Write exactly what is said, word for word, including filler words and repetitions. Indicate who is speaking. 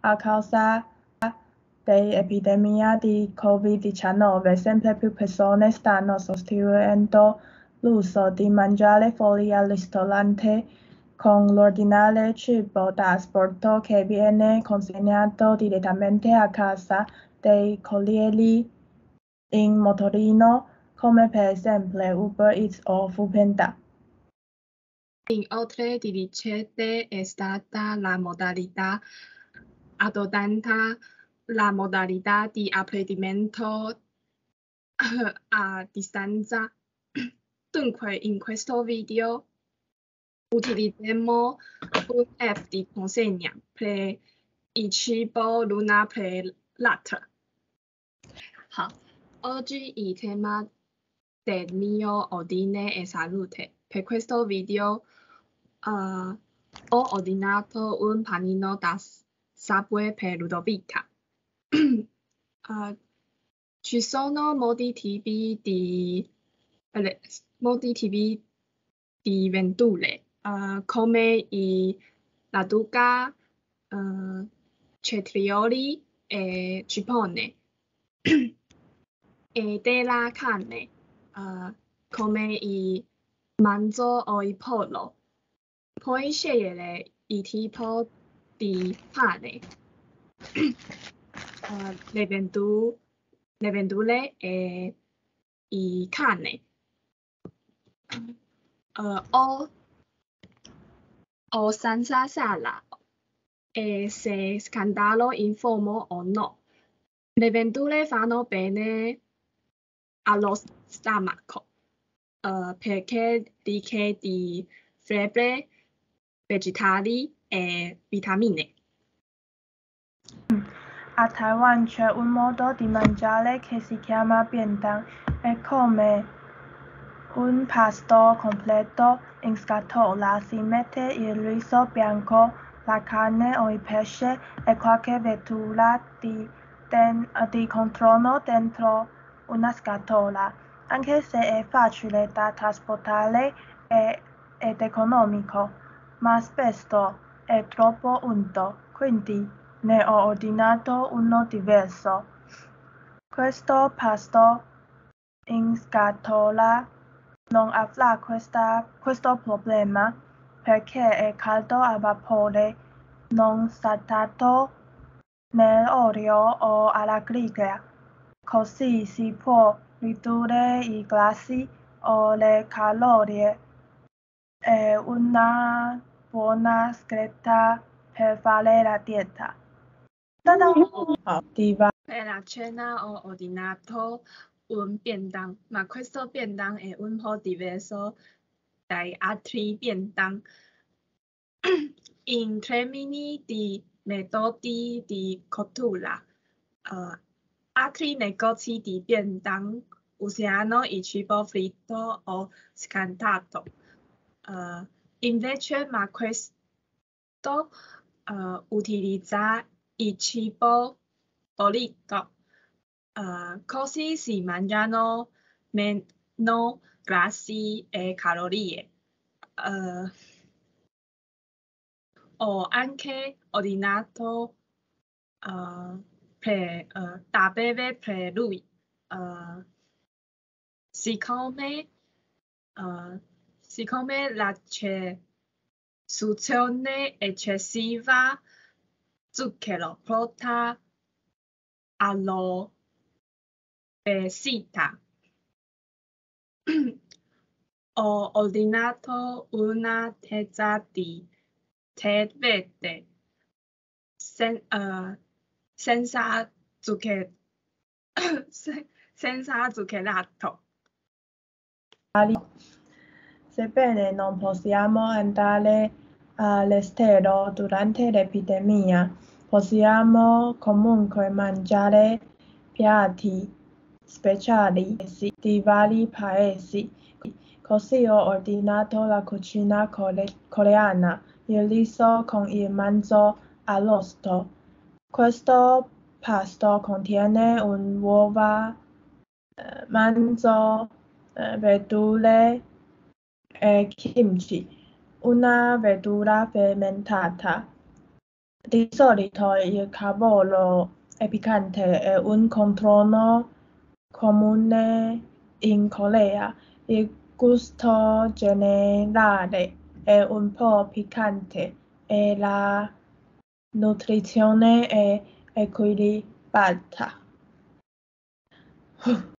Speaker 1: a causa dell'epidemia di covid diciannove sempre più persone stanno sostituendo l'uso di mangiare fuori al ristorante con l'ordinare cibo da asporto che viene consegnato direttamente a casa dei corrieri in motorino, come per esempio Uber Eats o Foodpanda.
Speaker 2: Inoltre dirigente è stata la modalità adottata la modalità di apprendimento a distanza. Dunque, in questo video utilizzeremo un'app di consegna per il cibo l'una per l'altra. Oggi il tema del mio ordine è salute. Per questo video uh, ho ordinato un panino da Subway per Ludovica. uh, ci sono molti tipi di, eh, molti tipi di verdure, uh, come i lattuga, uh, cetrioli e cipolle. E della carne, uh, come il manzo o il pollo. Puoi scegliere il tipo di pane, uh, le, vendu le verdure e il carne. Uh, o, o senza sala, e se scandalo in forno o no. Le verdure fanno bene allo stomaco, uh, perché ricche di fibre vegetali e vitamine.
Speaker 1: A Taiwan c'è un modo di mangiare che si chiama biendang. È come un pasto completo in scatola. Si mette il riso bianco, la carne o il pesce e qualche verdura di, den, di contorno dentro una scatola. Anche se è facile da trasportare e, ed economico, ma spesso è troppo unto, quindi ne ho ordinato uno diverso. Questo pasto in scatola non avrà questa, questo problema perché è caldo a vapore, non saltato nell'olio o alla griglia. Così si può ridurre i grassi o le calorie. È una buona scelta per fare la dieta.
Speaker 2: Per la cena ho ordinato un biendang, ma questo biendang è un po' diverso dai altri biendang. In termini di metodi di cottura, uh, altri negozi di biendang usano il cibo fritto o scantato. Uh, invece, ma questo uh, utilizza il cibo bollito. Uh, così si mangiano meno grassi e calorie. Uh, ho anche ordinato uh, per, uh, da bere per lui. Uh, siccome, uh, siccome la consumazione eccessiva zucchero porta all'obesità. Ho ordinato una tazza di tè verde sen, uh, senza zucchero, senza zuccherato.
Speaker 1: Sebbene non possiamo andare all'estero durante l'epidemia, possiamo comunque mangiare piatti speciali di vari paesi. Così ho ordinato la cucina core- coreana, il riso con il manzo arrosto. Questo pasto contiene uova, eh, manzo, eh, verdure e kimchi, una verdura fermentata. Di solito il cavolo è piccante è un contorno comune in Corea. Il gusto generale è un po' piccante e la nutrizione è equilibrata.